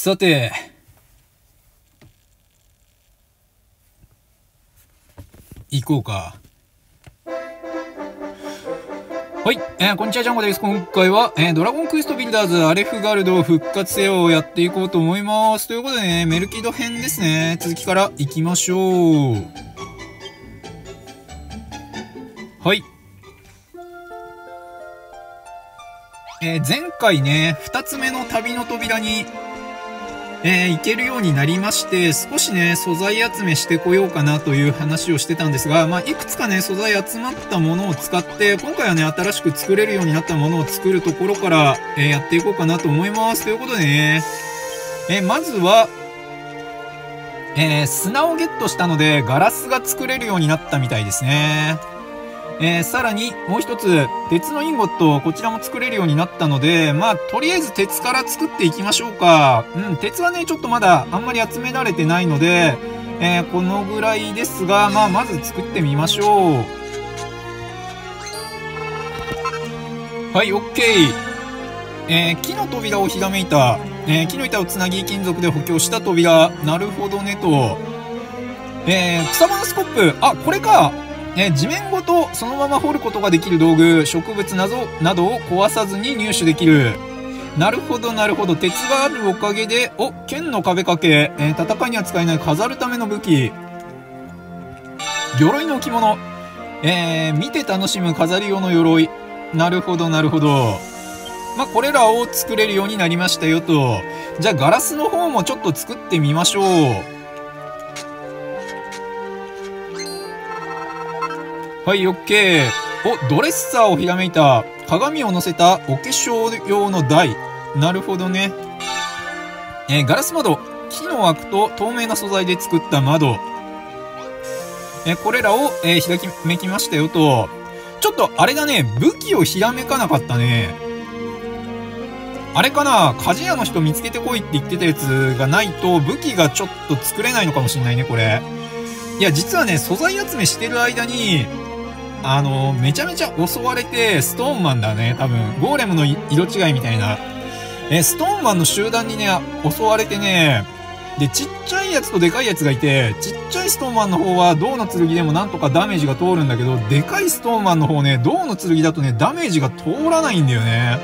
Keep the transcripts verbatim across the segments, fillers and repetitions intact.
さて、行こうか。はい、えー、こんにちは、ジャンゴです。今回は、えー、ドラゴンクエストビルダーズアレフガルド復活せよをやっていこうと思います。ということでね、メルキド編ですね。続きから行きましょう。はい。えー、前回ね、二つ目の旅の扉に、えー、行けるようになりまして、少しね、素材集めしてこようかなという話をしてたんですが、まあ、いくつかね、素材集まったものを使って、今回はね、新しく作れるようになったものを作るところから、えー、やっていこうかなと思います。ということでね、えー、まずは、えー、砂をゲットしたので、ガラスが作れるようになったみたいですね。えー、さらにもう一つ、鉄のインゴット、こちらも作れるようになったので、まあ、とりあえず鉄から作っていきましょうか。うん、鉄はね、ちょっとまだあんまり集められてないので、えー、このぐらいですが、まあ、まず作ってみましょう。はい、オッケー。えー、木の扉をひらめいた。えー、木の板をつなぎ金属で補強した扉。なるほどねと。えー、草花スコップ。あ、これか。えー、地面ごとそのまま掘ることができる道具、植物など、などを壊さずに入手できる。なるほど、なるほど。鉄があるおかげで、お、剣の壁掛け、えー、戦いには使えない飾るための武器。鎧の置物。えー、見て楽しむ飾り用の鎧。なるほど、なるほど。まあ、これらを作れるようになりましたよと。じゃあ、ガラスの方もちょっと作ってみましょう。はい、オッケー。お、ドレッサーをひらめいた。鏡を乗せたお化粧用の台。なるほどね。えー、ガラス窓。木の枠と透明な素材で作った窓。えー、これらを、えー、ひらめきましたよと。ちょっと、あれだね。武器をひらめかなかったね。あれかな、鍛冶屋の人見つけてこいって言ってたやつがないと、武器がちょっと作れないのかもしれないね、これ。いや、実はね、素材集めしてる間に、あの、めちゃめちゃ襲われて、ストーンマンだね、多分。ゴーレムの色違いみたいな。え、ストーンマンの集団にね、襲われてね、で、ちっちゃいやつとでかいやつがいて、ちっちゃいストーンマンの方は銅の剣でもなんとかダメージが通るんだけど、でかいストーンマンの方ね、銅の剣だとね、ダメージが通らないんだよね。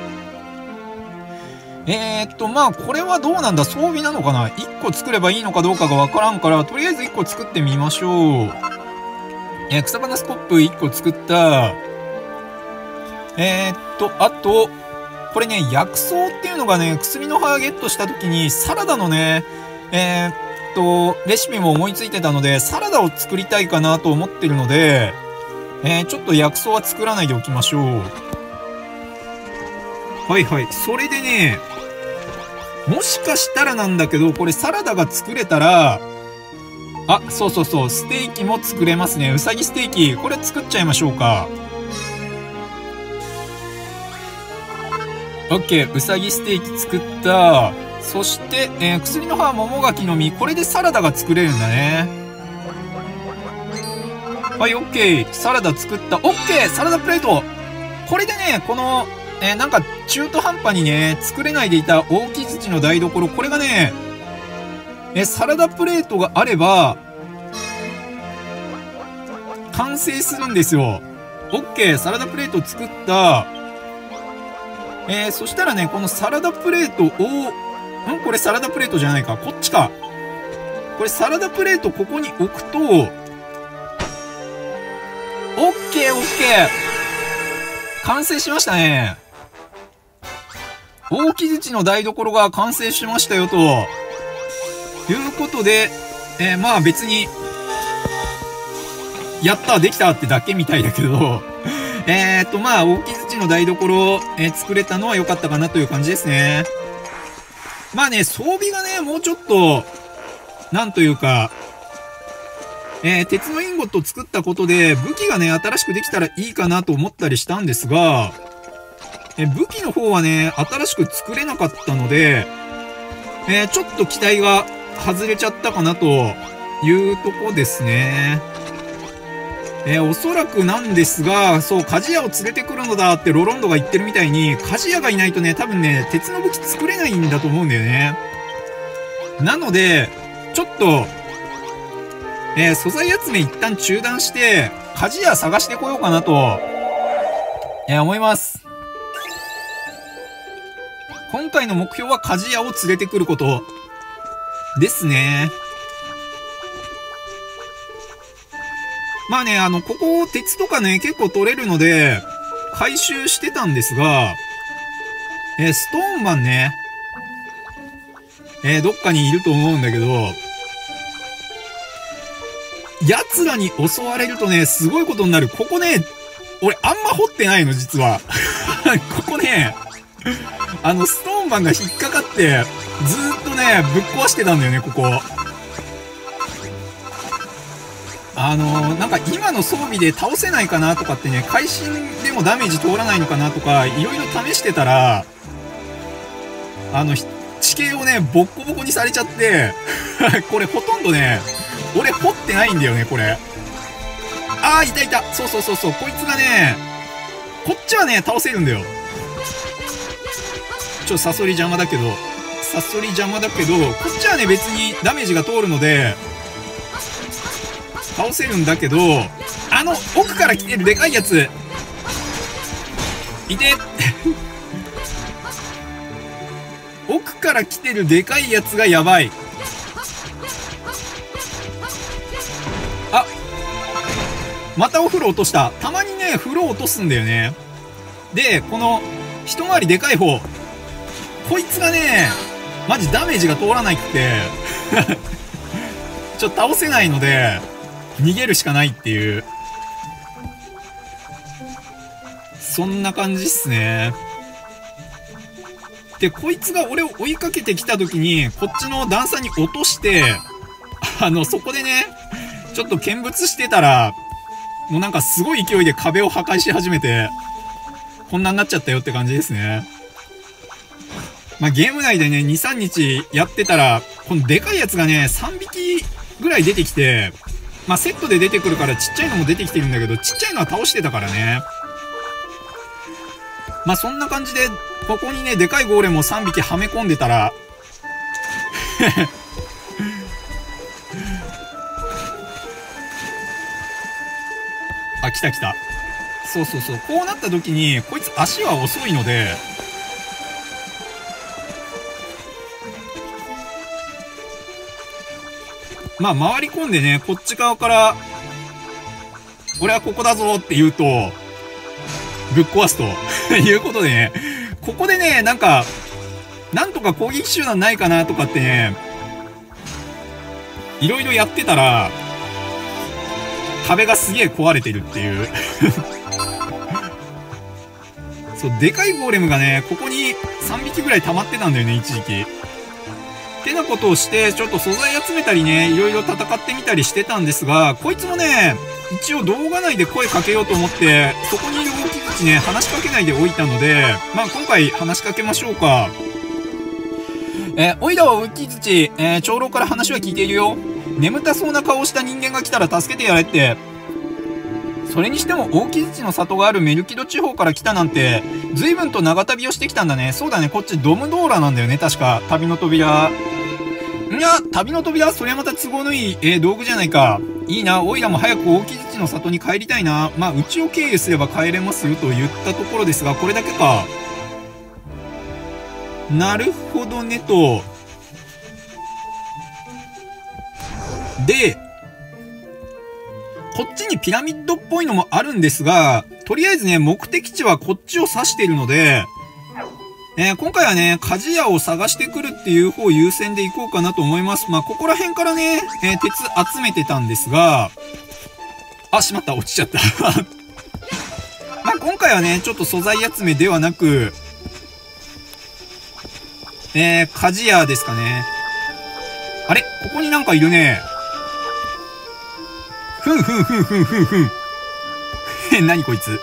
えーっと、まあ、これはどうなんだ、装備なのかな？ いっ 個作ればいいのかどうかがわからんから、とりあえずいっこ作ってみましょう。えー、草花スコップいっこ作った。えー、っと、あと、これね、薬草っていうのがね、薬の葉ゲットした時に、サラダのね、えー、っと、レシピも思いついてたので、サラダを作りたいかなと思ってるので、えー、ちょっと薬草は作らないでおきましょう。はいはい。それでね、もしかしたらなんだけど、これサラダが作れたら、あ、そうそうそう、ステーキも作れますね。うさぎステーキ。これ作っちゃいましょうか。オッケー、うさぎステーキ作った。そして、えー、薬の葉、桃柿の実。これでサラダが作れるんだね。はい、オッケー。サラダ作った。オッケー、サラダプレート。これでね、この、えー、なんか中途半端にね、作れないでいた大木槌の台所。これがね、え、サラダプレートがあれば、完成するんですよ。オッケー、サラダプレート作った。えー、そしたらね、このサラダプレートを、んこれサラダプレートじゃないか。こっちか。これサラダプレートここに置くと、オッケー、オッケー。完成しましたね。大木槌の台所が完成しましたよと。いうことで、えー、まあ別に、やった、できたってだけみたいだけど、えーと、まあ、大木槌の台所を、えー、作れたのは良かったかなという感じですね。まあね、装備がね、もうちょっと、なんというか、えー、鉄のインゴットを作ったことで、武器がね、新しくできたらいいかなと思ったりしたんですが、えー、武器の方はね、新しく作れなかったので、えー、ちょっと期待が、外れちゃったかなというとこですね。えー、おそらくなんですが、そう、鍛冶屋を連れてくるのだってロロンドが言ってるみたいに、鍛冶屋がいないとね、多分ね、鉄の武器作れないんだと思うんだよね。 なので、ちょっと、えー、素材集め一旦中断して、鍛冶屋探してこようかなと、えー、思います。今回の目標は鍛冶屋を連れてくること、ですね。まあね、あの、ここ、鉄とかね、結構取れるので、回収してたんですが、えー、ストーンマンね、えー、どっかにいると思うんだけど、奴らに襲われるとね、すごいことになる。ここね、俺あんま掘ってないの、実は。ここね、あの、ストーンマンが引っかかって、ずーっとね、ぶっ壊してたんだよね、ここ。あのー、なんか今の装備で倒せないかなとかってね、会心でもダメージ通らないのかなとか、いろいろ試してたら、あの、地形をね、ボッコボコにされちゃって、これほとんどね、俺掘ってないんだよね、これ。あー、いたいた。そうそうそうそう。こいつがね、こっちはね、倒せるんだよ。ちょっとサソリ邪魔だけど、サソリ邪魔だけど、こっちはね、別にダメージが通るので、倒せるんだけど、あの、奥から来てるでかいやつ、いて奥から来てるでかいやつがやばい。あ、またお風呂落とした。たまにね、風呂落とすんだよね。で、この、一回りでかい方。こいつがね、マジダメージが通らないくて、ちょっと倒せないので、逃げるしかないっていう。そんな感じっすね。で、こいつが俺を追いかけてきた時に、こっちの段差に落として、あの、そこでね、ちょっと見物してたら、もうなんかすごい勢いで壁を破壊し始めて、こんなになっちゃったよって感じですね。まあ、ゲーム内でね、に、さんにちやってたら、このでかいやつがね、さんびきぐらい出てきて、まあ、セットで出てくるからちっちゃいのも出てきてるんだけど、ちっちゃいのは倒してたからね。まあ、そんな感じで、ここにね、でかいゴーレムをさんびきはめ込んでたら、あ、来た来た。そうそうそう。こうなった時に、こいつ足は遅いので、まあ、回り込んでね、こっち側から、俺はここだぞって言うと、ぶっ壊すということでね、ここでね、なんか、なんとか攻撃手段ないかなとかってね、いろいろやってたら、壁がすげえ壊れてるっていうそう、でかいゴーレムがね、ここにさんびきぐらい溜まってたんだよね、一時期。ってなことをして、ちょっと素材集めたりね、いろいろ戦ってみたりしてたんですが、こいつもね、一応動画内で声かけようと思って、そこにいる大木口ね、話しかけないでおいたので、まあ今回話しかけましょうか。えー、おいだわ大木口、えー、長老から話は聞いているよ。眠たそうな顔をした人間が来たら助けてやれって。それにしても大木土の里があるメルキド地方から来たなんて、随分と長旅をしてきたんだね。そうだね、こっちドムドーラなんだよね、確か。旅の扉。いや、旅の扉それはまた都合のいい、えー、道具じゃないか。いいな、おいらも早く大木土の里に帰りたいな。まあ、うちを経由すれば帰れますよと言ったところですが、これだけか。なるほどねと。で、こっちにピラミッドっぽいのもあるんですが、とりあえずね、目的地はこっちを指しているので、えー、今回はね、鍛冶屋を探してくるっていう方を優先で行こうかなと思います。まあ、ここら辺からね、えー、鉄集めてたんですが、あ、しまった、落ちちゃった。まあ、今回はね、ちょっと素材集めではなく、えー、鍛冶屋ですかね。あれ？ここになんかいるね。ふんふんふんふんふんふん。え、なにこいつ。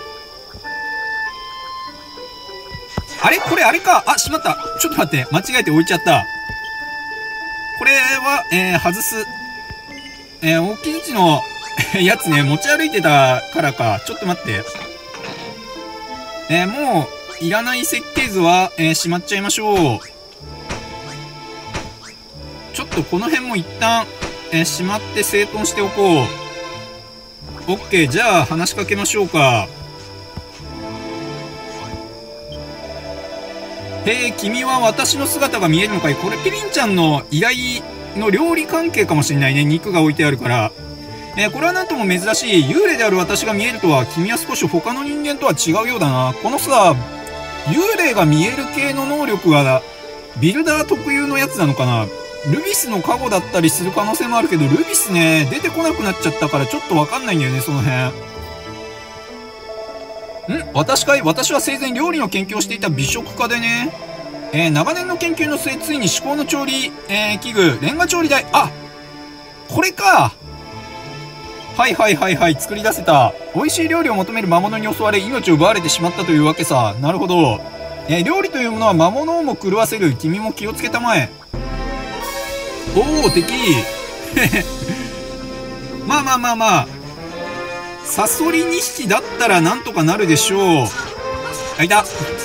あれこれあれか。あ、しまった。ちょっと待って。間違えて置いちゃった。これは、えー、外す。えー、大きい位置のやつね、持ち歩いてたからか。ちょっと待って。えー、もう、いらない設計図は、えー、しまっちゃいましょう。 とこの辺も一旦、えー、しまって整頓しておこう。オッケー、じゃあ話しかけましょうか。へえ、君は私の姿が見えるのかい。これピリンちゃんの依頼の料理関係かもしれないね。肉が置いてあるから。えー、これはなんとも珍しい。幽霊である私が見えるとは、君は少し他の人間とは違うようだな。このさ、幽霊が見える系の能力は、ビルダー特有のやつなのかな。ルビスの加護だったりする可能性もあるけど、ルビスね、出てこなくなっちゃったからちょっとわかんないんだよね、その辺。ん私かい私は生前料理の研究をしていた美食家でね。えー、長年の研究の末、ついに至高の調理、えー、器具、レンガ調理台。あこれかはいはいはいはい、作り出せた。美味しい料理を求める魔物に襲われ、命を奪われてしまったというわけさ。なるほど。えー、料理というものは魔物をも狂わせる。君も気をつけたまえ。おお、敵まあまあまあまあ。サソリにひきだったらなんとかなるでしょう。あ、いた。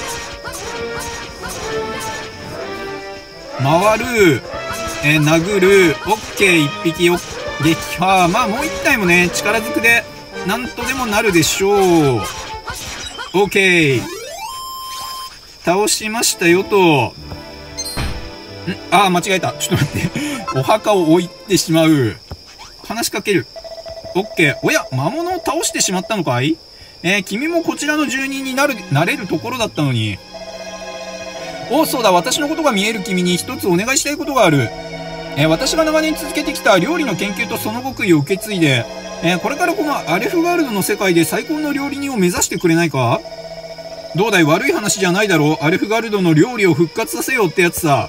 回る。えー、殴る。オッケー、一匹を撃破。まあもう一体もね、力ずくでなんとでもなるでしょう。オッケー。倒しましたよと。んあー、間違えた。ちょっと待って。お墓を置いてしまう。話しかける。オッケー。おや、魔物を倒してしまったのかい？えー、君もこちらの住人になる、なれるところだったのに。お、そうだ、私のことが見える君に一つお願いしたいことがある。えー、私が長年続けてきた料理の研究とその極意を受け継いで、えー、これからこのアレフガルドの世界で最高の料理人を目指してくれないか？どうだい、悪い話じゃないだろう。アレフガルドの料理を復活させようってやつさ。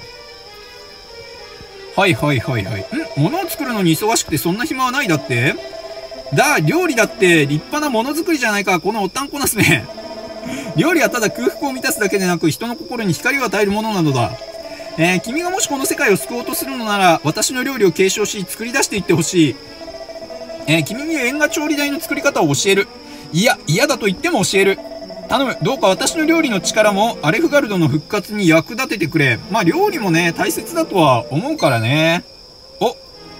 はいはいはいはい。ん物を作るのに忙しくてそんな暇はないだって？だ、料理だって立派なものづくりじゃないか、このおったんこなすめ。料理はただ空腹を満たすだけでなく、人の心に光を与えるものなのだ。えー、君がもしこの世界を救おうとするのなら、私の料理を継承し、作り出していってほしい。えー、君にレンガ調理台の作り方を教える。いや、嫌だと言っても教える。頼む。どうか私の料理の力も、アレフガルドの復活に役立ててくれ。まあ、料理もね、大切だとは思うからね。お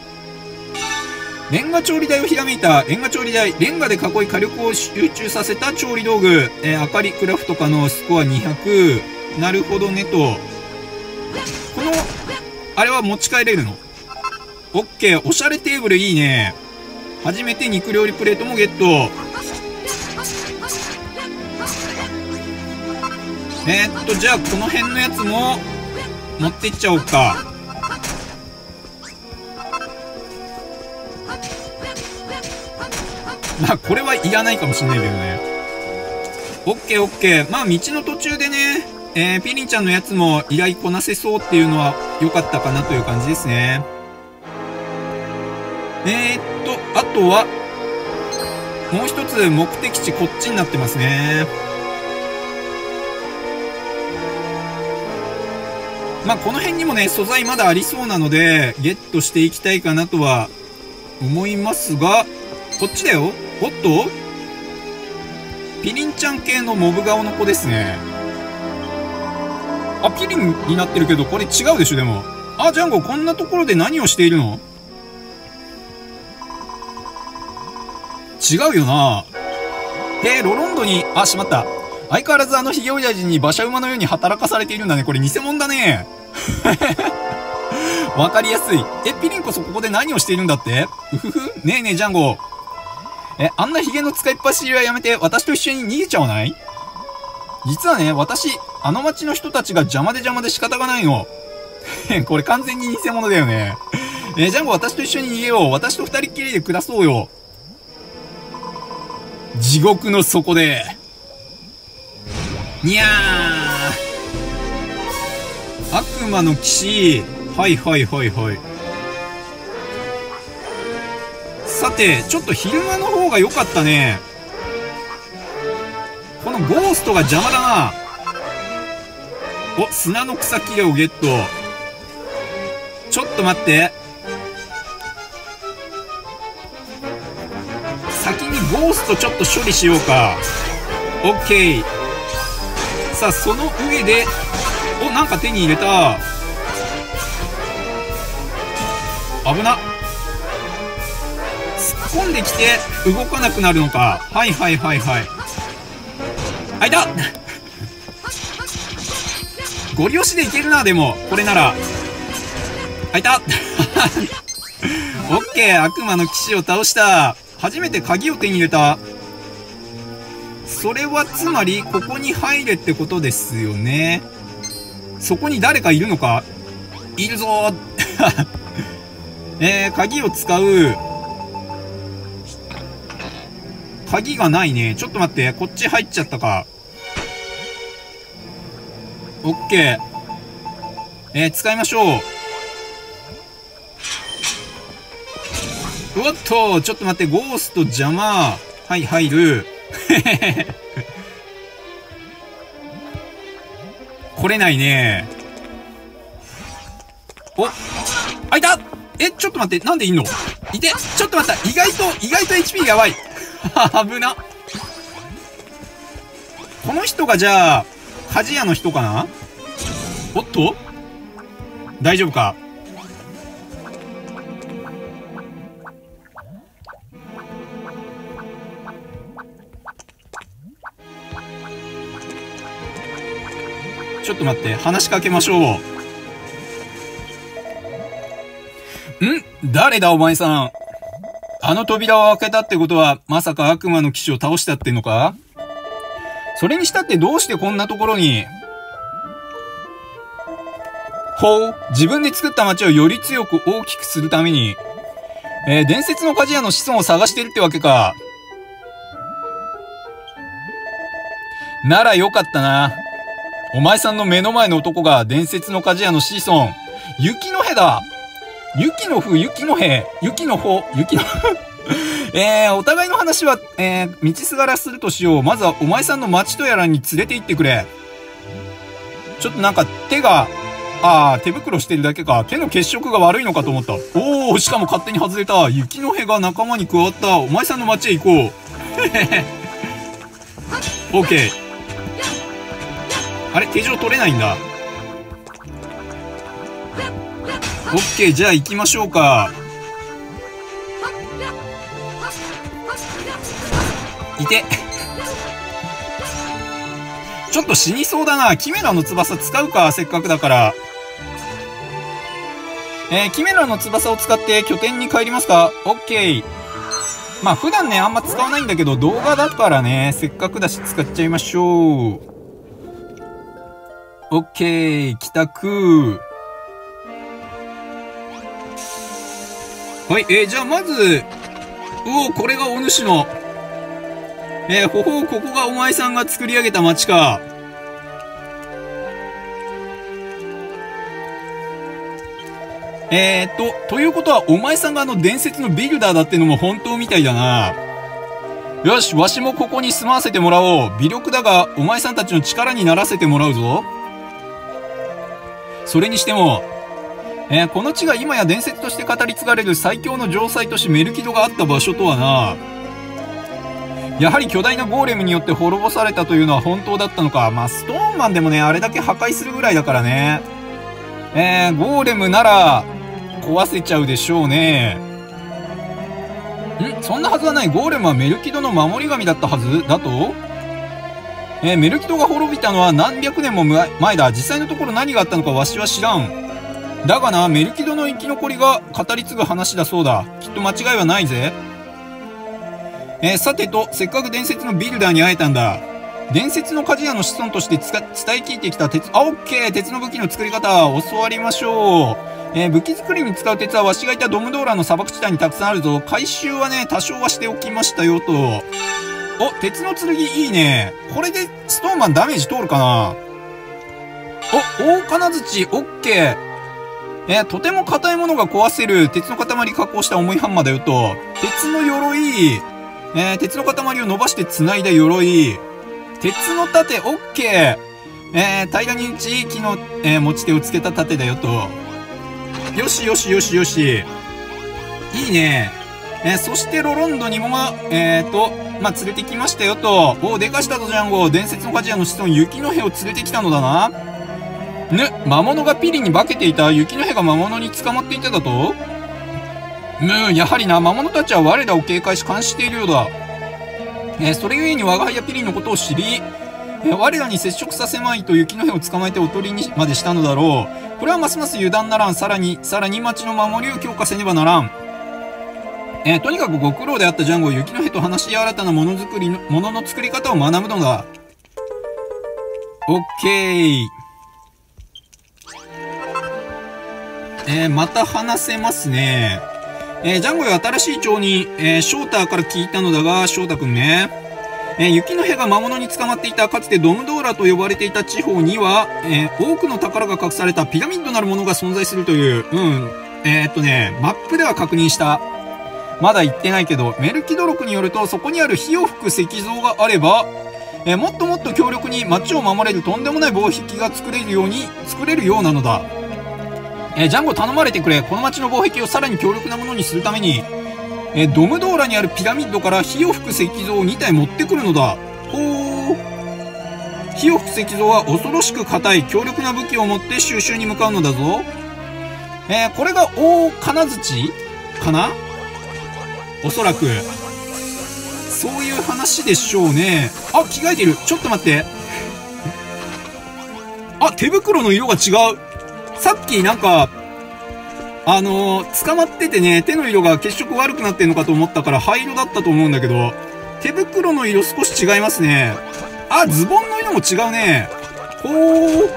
レンガ調理台をひらめいた。レンガ調理台。レンガで囲い火力を集中させた調理道具。えー、明かりクラフトかのスコアにひゃく。なるほどねと。この、あれは持ち帰れるの？オッケー。おしゃれテーブルいいね。初めて肉料理プレートもゲット。えー、っと、じゃあこの辺のやつも持っていっちゃおうか。まあこれはいらないかもしんないけどね。オッケーオッケー。まあ道の途中でね、えー、ピリンちゃんのやつも依頼こなせそうっていうのは良かったかなという感じですね。えー、っと、あとは、もう一つ目的地こっちになってますね。まあこの辺にもね、素材まだありそうなので、ゲットしていきたいかなとは思いますが、こっちだよ。おっとピリンちゃん系のモブ顔の子ですね。あ、ピリンになってるけど、これ違うでしょ、でも。あ、ジャンゴ、こんなところで何をしているの？違うよな。へえ、ロロンドに、あ、しまった。相変わらずあのヒゲ親父に馬車馬のように働かされているんだね。これ偽物だね。わかりやすい。え、ピリンこそここで何をしているんだって？うふふ。ねえねえ、ジャンゴ。え、あんなヒゲの使いっ走りはやめて、私と一緒に逃げちゃわない？実はね、私、あの町の人たちが邪魔で邪魔で仕方がないの。これ完全に偽物だよね。え、ジャンゴ、私と一緒に逃げよう。私と二人っきりで暮らそうよ。地獄の底で。にゃー。悪魔の騎士。はいはいはいはい。さて、ちょっと昼間の方が良かったね。このゴーストが邪魔だな。お、砂の草木をゲット。ちょっと待って。先にゴーストちょっと処理しようか。オッケー。さあ、その上で、お、なんか手に入れた。 危な。突っ込んできて動かなくなるのか。はいはいはいはい。あ、いたゴリ押しでいけるな。でもこれなら。あ、いたオッケー、悪魔の騎士を倒した。初めて鍵を手に入れた。それはつまりここに入れってことですよね。そこに誰かいるのか。いるぞーえー、鍵を使う。鍵がないね。ちょっと待って、こっち入っちゃったか。オッケー。えー、使いましょう。おっと、ちょっと待って、ゴースト邪魔。はい、入る。来れないね。お、あ、いた。え、ちょっと待って、なんでいんの？いて、ちょっと待った。意外と、意外と エイチピー やばい。危な。この人がじゃあ、鍛冶屋の人かな？おっと？大丈夫か？ちょっと待って、話しかけましょう。ん？誰だお前さん。あの扉を開けたってことは、まさか悪魔の騎士を倒したってんのか？それにしたってどうしてこんなところに。ほう、自分で作った街をより強く大きくするために、えー、伝説の鍛冶屋の子孫を探してるってわけか。ならよかったな。お前さんの目の前の男が伝説の鍛冶屋の子孫、雪の兵だ。雪の風、雪の兵、雪の方、雪のえー、お互いの話は、えー、道すがらするとしよう。まずはお前さんの町とやらに連れて行ってくれ。ちょっとなんか手が、あー、手袋してるだけか。手の血色が悪いのかと思った。おー、しかも勝手に外れた。雪の兵が仲間に加わった。お前さんの町へ行こう。オッケー。あれ、手錠取れないんだ。オッケー、じゃあ行きましょうか。いて。ちょっと死にそうだな。キメラの翼使うか、せっかくだから。えー、キメラの翼を使って拠点に帰りますか？オッケー。まあ普段ね、あんま使わないんだけど、動画だからね、せっかくだし使っちゃいましょう。オッケー、帰宅。はい、えー、じゃあまず、おお、これがお主の。えー、ほほう、ここがお前さんが作り上げた町か。えーっと、ということは、お前さんがあの伝説のビルダーだってのも本当みたいだな。よし、わしもここに住まわせてもらおう。微力だが、お前さんたちの力にならせてもらうぞ。それにしても、えー、この地が今や伝説として語り継がれる最強の城塞都市メルキドがあった場所とはな。やはり巨大なゴーレムによって滅ぼされたというのは本当だったのか。まあ、ストーンマンでもね、あれだけ破壊するぐらいだからね。えー、ゴーレムなら、壊せちゃうでしょうね。ん？そんなはずはない。ゴーレムはメルキドの守り神だったはずだと？えー、メルキドが滅びたのは何百年も前だ。実際のところ何があったのかわしは知らん。だがな、メルキドの生き残りが語り継ぐ話だそうだ。きっと間違いはないぜ。えー、さてと、せっかく伝説のビルダーに会えたんだ。伝説の鍛冶屋の子孫として伝え聞いてきた鉄、あ、オッケー、鉄の武器の作り方、教わりましょう。えー、武器作りに使う鉄はわしがいたドムドーラの砂漠地帯にたくさんあるぞ。回収はね、多少はしておきましたよと。お、鉄の剣いいね。これでストーンマンダメージ通るかな。お、大金槌、オッケー。えー、とても硬いものが壊せる鉄の塊加工した重いハンマーだよと。鉄の鎧、えー、鉄の塊を伸ばして繋いだ鎧。鉄の盾、オッケー。えー、平らに打ち、木の、えー、持ち手をつけた盾だよと。よしよしよしよし。いいね。えー、そしてロロンドにもま、えーと、まあ、連れてきましたよと。お、でかしたぞジャンゴ。伝説の鍛冶屋の子孫、雪の兵を連れてきたのだな。ぬ、魔物がピリに化けていた。雪の兵が魔物に捕まっていただと？ むやはりな、魔物たちは我らを警戒し監視しているようだ。えー、それゆえに我が輩やピリンのことを知り、えー、我らに接触させまいと雪の兵を捕まえておとりにまでしたのだろう。これはますます油断ならん。さらに、さらに町の守りを強化せねばならん。えー、とにかくご苦労であったジャンゴ、雪の兵と話し合い新たなものづくりの、ものの作り方を学ぶのだ。オッケー。えー、また話せますね。えー、ジャンゴよ、新しい町に、えー、ショーターから聞いたのだが、ショータ君ね。えー、雪の兵が魔物に捕まっていた、かつてドムドーラと呼ばれていた地方には、えー、多くの宝が隠されたピラミッドなるものが存在するという、うん。えー、っとね、マップでは確認した。まだ行ってないけど、メルキド録によると、そこにある火を吹く石像があれば、えー、もっともっと強力に街を守れるとんでもない防壁が作れるように、作れるようなのだ。えー、ジャンゴ頼まれてくれ。この街の防壁をさらに強力なものにするために、えー、ドムドーラにあるピラミッドから火を吹く石像をにたい持ってくるのだ。ほー。火を吹く石像は恐ろしく硬い強力な武器を持って収集に向かうのだぞ。えー、これが大金槌かな？おそらく。そういう話でしょうね。あ、着替えてる。ちょっと待って。あ、手袋の色が違う。さっきなんか、あのー、捕まっててね、手の色が血色悪くなってんのかと思ったから灰色だったと思うんだけど、手袋の色少し違いますね。あ、ズボンの色も違うね。ほー。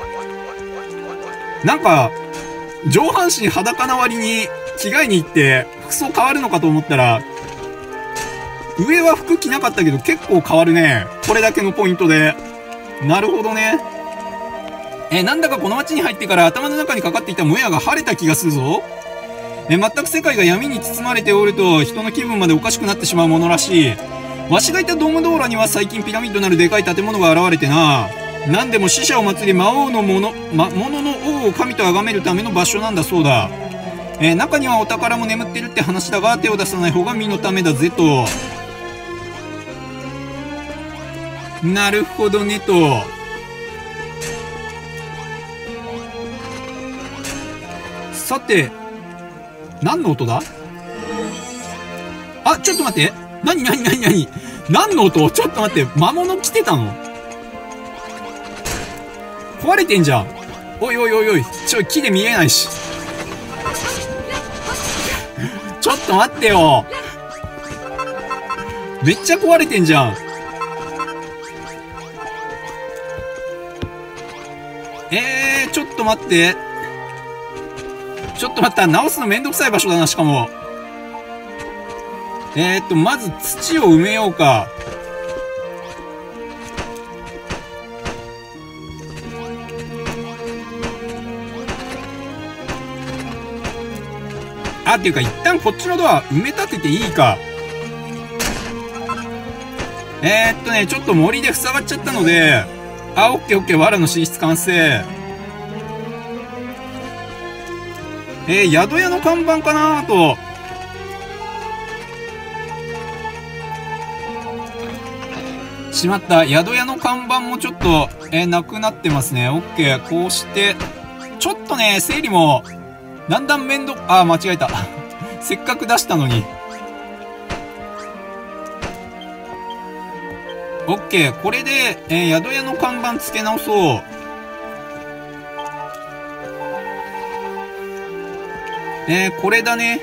なんか、上半身裸な割に着替えに行って服装変わるのかと思ったら、上は服着なかったけど結構変わるね。これだけのポイントで。なるほどね。え、なんだかこの街に入ってから頭の中にかかっていたもやが晴れた気がするぞ。え、全く世界が闇に包まれておると人の気分までおかしくなってしまうものらしい。わしがいたドームドーラには最近ピラミッドなるでかい建物が現れてな。なんでも死者を祀り魔王のもの、ま、ものの王を神と崇めるための場所なんだそうだ。えー、中にはお宝も眠ってるって話だが手を出さない方が身のためだぜと。なるほどねと。さて、何の音だ？あ、ちょっと待って。なになになになに何の音？ちょっと待って。魔物来てたの？壊れてんじゃん。おいおいおいおい。ちょ、木で見えないし。ちょっと待ってよ。めっちゃ壊れてんじゃん。えー、ちょっと待って。ちょっと待った。直すのめんどくさい場所だな、しかも。えーっと、まず土を埋めようか。あ、っていうか、一旦こっちのドア埋め立てていいか。えーっとね、ちょっと森で塞がっちゃったので、あ、オッケーオッケー、藁の寝室完成。えー、宿屋の看板かなと。しまった。宿屋の看板もちょっと、えー、なくなってますね。オッケー。こうして、ちょっとね、整理も、だんだん面倒、あー、間違えた。せっかく出したのに。オッケー。これで、えー、宿屋の看板付け直そう。えー、これだね。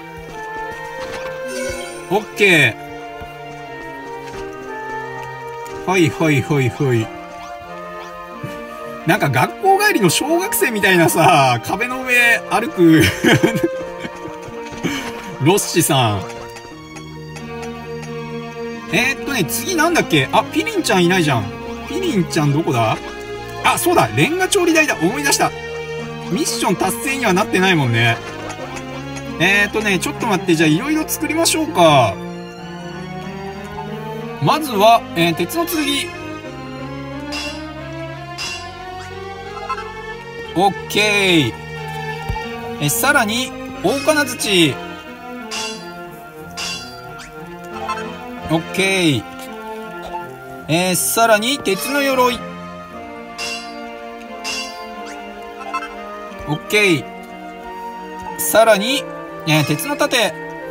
オッケー。はいはいはいはい。なんか学校帰りの小学生みたいなさ、壁の上歩くロッシさん。えー、っとね、次なんだっけ？あ、ピリンちゃんいないじゃん。ピリンちゃんどこだ？あ、そうだ、レンガ調理台だ。思い出した。ミッション達成にはなってないもんね。えーとね、ちょっと待って、じゃあいろいろ作りましょうか。まずは、えー、鉄の剣。オッケー。え、さらに、大金槌。オッケー。えー、さらに、鉄の鎧。オッケー。さらに、 えー、鉄の盾。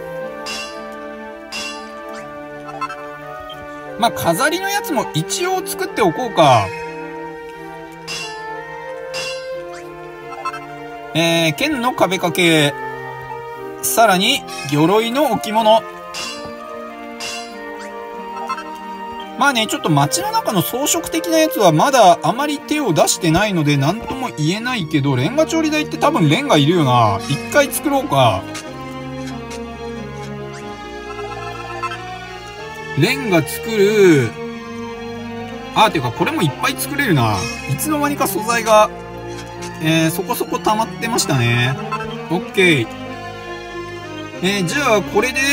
まあ、飾りのやつも一応作っておこうか。えー、剣の壁掛け。さらに、鎧の置物。まあね、ちょっと街の中の装飾的なやつはまだあまり手を出してないので何とも言えないけど、レンガ調理台って多分レンガいるよな。一回作ろうか。レンガ作る。あー、ていうかこれもいっぱい作れるな。いつの間にか素材が、えー、そこそこ溜まってましたね。オッケー。えー、じゃあこれで、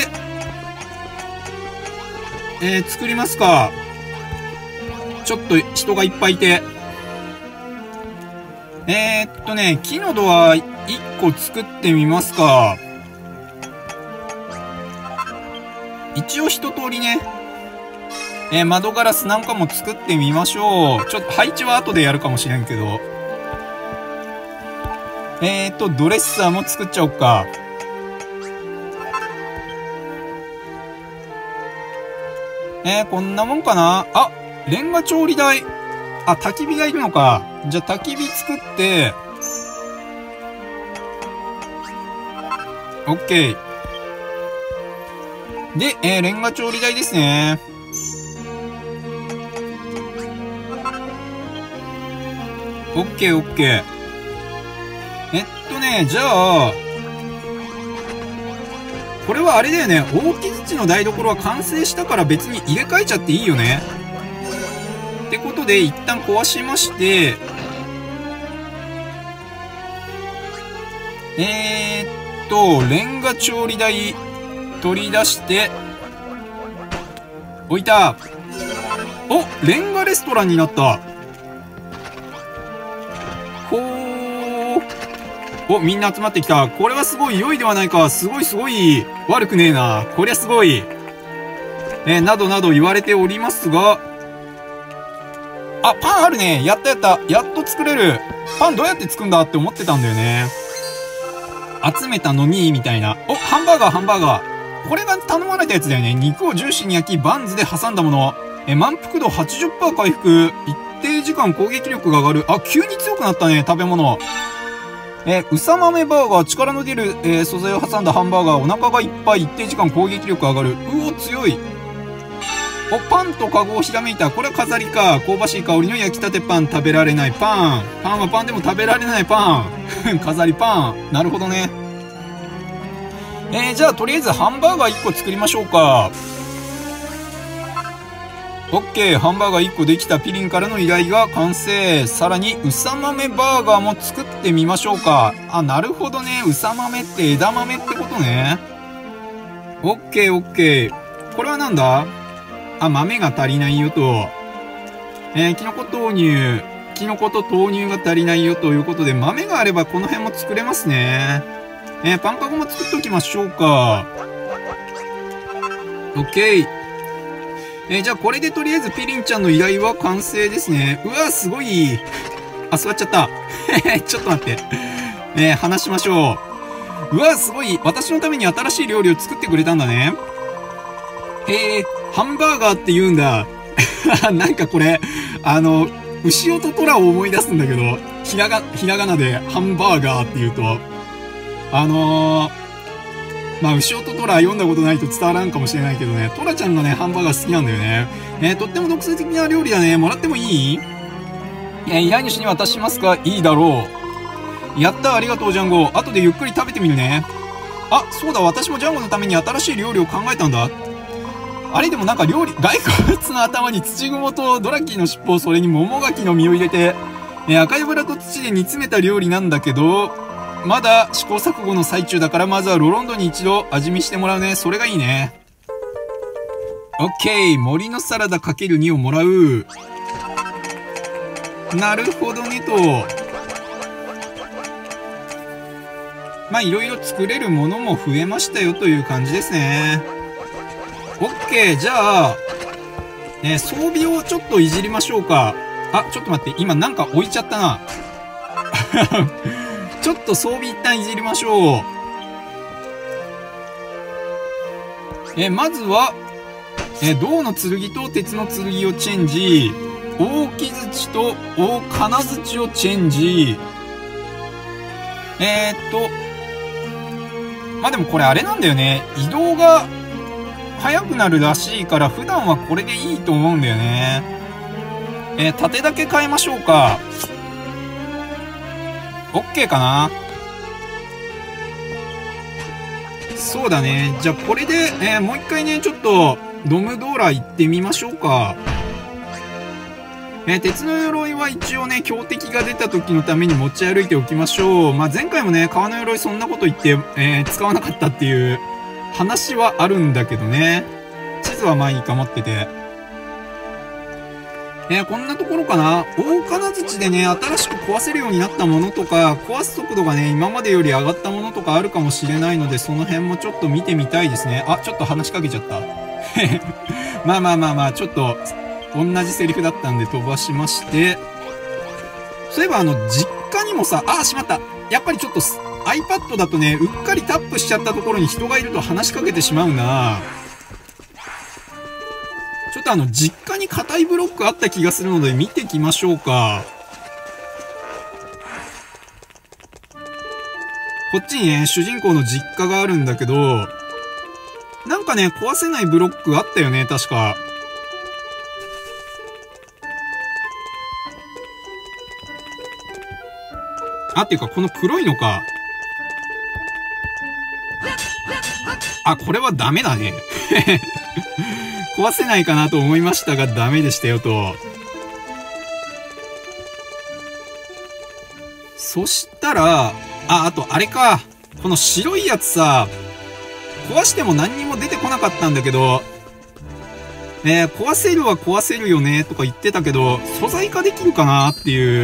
えー、作りますか。ちょっと人がいっぱいいて。えー、っとね、木のドアいっこ作ってみますか。一応一通りね、えー、窓ガラスなんかも作ってみましょう。ちょっと配置は後でやるかもしれんけど。えー、っと、ドレッサーも作っちゃおっか。えー、こんなもんかな。あ、レンガ調理台。あ、焚き火がいるのか。じゃあ焚き火作って、オッケー。で、えー、レンガ調理台ですね。オッケーオッケー。えっとね、じゃあ、これはあれだよね。大木槌の台所は完成したから別に入れ替えちゃっていいよね。ってことで、一旦壊しまして、えーっと、レンガ調理台取り出して、置いた。お、レンガレストランになった。ほー。お、みんな集まってきた。これはすごい良いではないか。すごいすごい。悪くねえな。こりゃすごい。えー、などなど言われておりますが。あ、パンあるね。やったやった。やっと作れる。パンどうやって作るんだって思ってたんだよね。集めたのに、みたいな。お、ハンバーガー、ハンバーガー。これが頼まれたやつだよね。肉をジューシーに焼き、バンズで挟んだもの。え、満腹度 はちじゅっパーセント 回復。一定時間攻撃力が上がる。あ、急に強くなったね、食べ物。えー、うさ豆バーガー、力の出る、えー、素材を挟んだハンバーガー、お腹がいっぱい、一定時間攻撃力上がる。うお、強い。お、パンとカゴをひらめいた。これは飾りか。香ばしい香りの焼きたてパン、食べられないパン。パンはパンでも食べられないパン。飾りパン。なるほどね。えー、じゃあ、とりあえずハンバーガーいっこ作りましょうか。オッケー、ハンバーガーいっこできた。ピリンからの依頼が完成。さらに、うさ豆バーガーも作ってみましょうか。あ、なるほどね。うさ豆って枝豆ってことね。オッケー、オッケー。これはなんだ？あ、豆が足りないよと。えー、キノコ豆乳。キノコと豆乳が足りないよということで、豆があればこの辺も作れますね。えー、パンカゴも作っておきましょうか。オッケー。えー、じゃあこれでとりあえずピリンちゃんの依頼は完成ですね。うわ、すごい。あ、座っちゃった。ちょっと待って。えー、話しましょう。うわ、すごい。私のために新しい料理を作ってくれたんだね。へえ、ハンバーガーって言うんだ。なんかこれ、あの、牛尾と虎を思い出すんだけど、ひらが、ひらがなでハンバーガーって言うと、あのー、まあ、牛尾とトラ読んだことないと伝わらんかもしれないけどね、トラちゃんがね、ハンバーガー好きなんだよね。えー、とっても独創的な料理だね。もらってもいい？えー、依頼主に渡しますか？いいだろう。やった、ありがとう、ジャンゴ。後でゆっくり食べてみるね。あ、そうだ、私もジャンゴのために新しい料理を考えたんだ。あれでもなんか料理、骸骨の頭に土雲とドラキーの尻尾、それに桃柿の実を入れて、えー、赤い油と土で煮詰めた料理なんだけど、まだ試行錯誤の最中だから、まずはロロンドに一度味見してもらうね。それがいいね。オッケー。森のサラダ かけるに をもらう。なるほどねと。まあいろいろ作れるものも増えましたよという感じですね。オッケー。じゃあ、ね、装備をちょっといじりましょうか。あ、ちょっと待って。今なんか置いちゃったな。ちょっと装備一旦いじりましょう。 えー、まずは、えー、銅の剣と鉄の剣をチェンジ。大木槌と大金槌をチェンジ。えー、っと、まあ、でもこれあれなんだよね。移動が速くなるらしいから、普段はこれでいいと思うんだよね。えー、盾だけ変えましょうか。OK かな。そうだね。じゃあこれで、えー、もう一回ね、ちょっと、ドムドーラ行ってみましょうか。えー、鉄の鎧は一応ね、強敵が出た時のために持ち歩いておきましょう。まあ、前回もね、革の鎧そんなこと言って、えー、使わなかったっていう話はあるんだけどね。地図はまあいいか持ってて。えー、こんなところかな。大金槌でね、新しく壊せるようになったものとか、壊す速度がね、今までより上がったものとかあるかもしれないので、その辺もちょっと見てみたいですね。あ、ちょっと話しかけちゃった。まあまあまあまあ、ちょっと、同じセリフだったんで飛ばしまして。そういえばあの、実家にもさ、あ、しまった。やっぱりちょっと iPad だとね、うっかりタップしちゃったところに人がいると話しかけてしまうな。ちょっとあの、実家に硬いブロックあった気がするので見てきましょうか。こっちにね、主人公の実家があるんだけど、なんかね、壊せないブロックあったよね、確か。あ、っていうか、この黒いのか。あ、これはダメだね。壊せないかなと思いましたが、ダメでしたよと。そしたら、あ、あと、あれか。この白いやつさ、壊しても何にも出てこなかったんだけど、えー、壊せるは壊せるよね、とか言ってたけど、素材化できるかなっていう。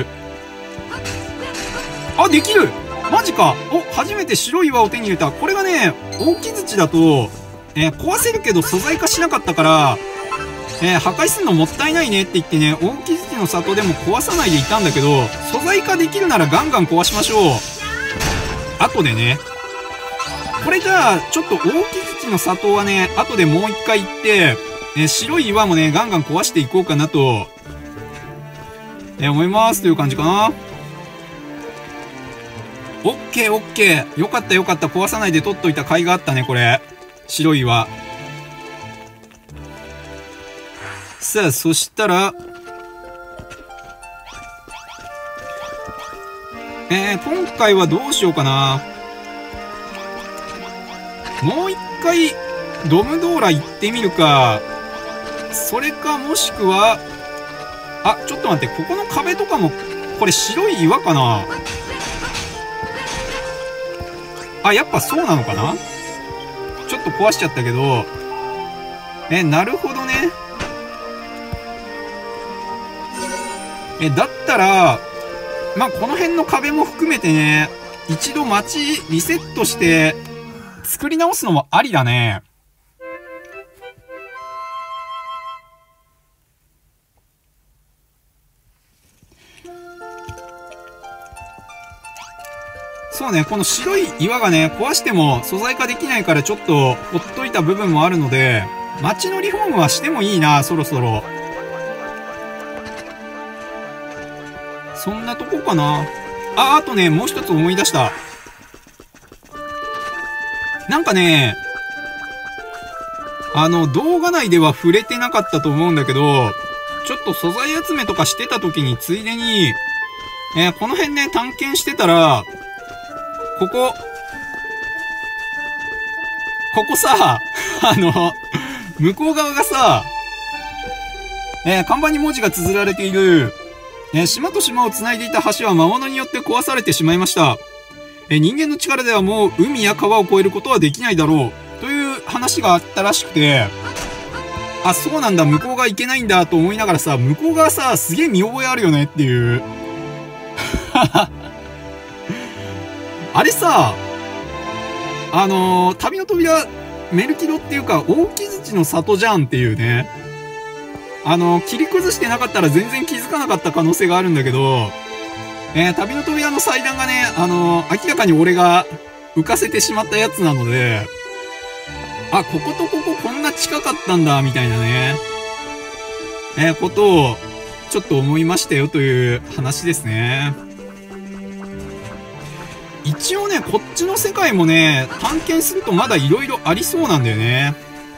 あ、できる！マジか！お、初めて白い岩を手に入れた。これがね、大木槌だと、えー、壊せるけど素材化しなかったから、えー、破壊するのもったいないねって言ってね、大木槌の里でも壊さないでいたんだけど、素材化できるならガンガン壊しましょう。後でね。これじゃあ、ちょっと大木槌の里はね、後でもう一回行って、えー、白い岩もね、ガンガン壊していこうかなと、えー、思いますという感じかな。オッケーオッケー。よかったよかった。壊さないで取っといた甲斐があったね、これ。白い岩。さあ、そしたら、えー、今回はどうしようかな。もう一回、ドムドーラ行ってみるか。それか、もしくは、あ、ちょっと待って、ここの壁とかも、これ白い岩かな？あ、やっぱそうなのかな？ちょっと壊しちゃったけど。え、なるほどね。え、だったら、まあ、この辺の壁も含めてね、一度街リセットして、作り直すのもありだね。そうね、この白い岩がね、壊しても素材化できないからちょっとほっといた部分もあるので、街のリフォームはしてもいいな、そろそろ。そんなとこかな。あ、あとね、もう一つ思い出した。なんかね、あの、動画内では触れてなかったと思うんだけど、ちょっと素材集めとかしてた時についでに、えー、この辺ね、探検してたら、ここ、ここさ、あの、向こう側がさ、えー、看板に文字が綴られている、えー、島と島を繋いでいた橋は魔物によって壊されてしまいました。えー、人間の力ではもう海や川を越えることはできないだろう。という話があったらしくて、あ、そうなんだ、向こう側行けないんだと思いながらさ、向こう側さ、すげえ見覚えあるよねっていう。あれさ、あのー、旅の扉、メルキドっていうか、大木槌の里じゃんっていうね。あのー、切り崩してなかったら全然気づかなかった可能性があるんだけど、えー、旅の扉の祭壇がね、あのー、明らかに俺が浮かせてしまったやつなので、 あ、こことこここんな近かったんだ、みたいなね、えー、ことを、ちょっと思いましたよという話ですね。一応ね、こっちの世界もね、探検するとまだ色々ありそうなんだよね。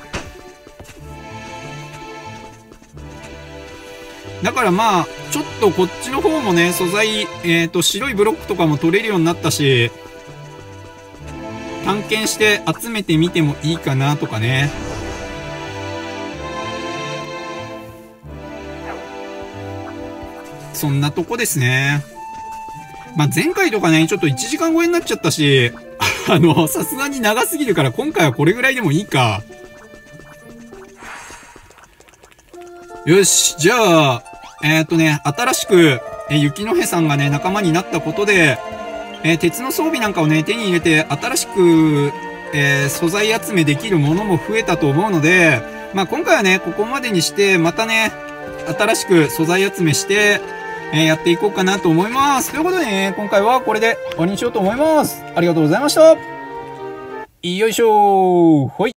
だからまあ、ちょっとこっちの方もね、素材、えっと、白いブロックとかも取れるようになったし、探検して集めてみてもいいかなとかね。そんなとこですね。まあ、前回とかね、ちょっといちじかん超えになっちゃったし、あの、さすがに長すぎるから今回はこれぐらいでもいいか。よし、じゃあ、えっとね、新しく、え、雪のへさんがね、仲間になったことで、えー、鉄の装備なんかをね、手に入れて、新しく、えー、素材集めできるものも増えたと思うので、まあ今回はね、ここまでにして、またね、新しく素材集めして、えー、やっていこうかなと思います。ということでね、今回はこれで終わりにしようと思います。ありがとうございました。よいしょー。ほい。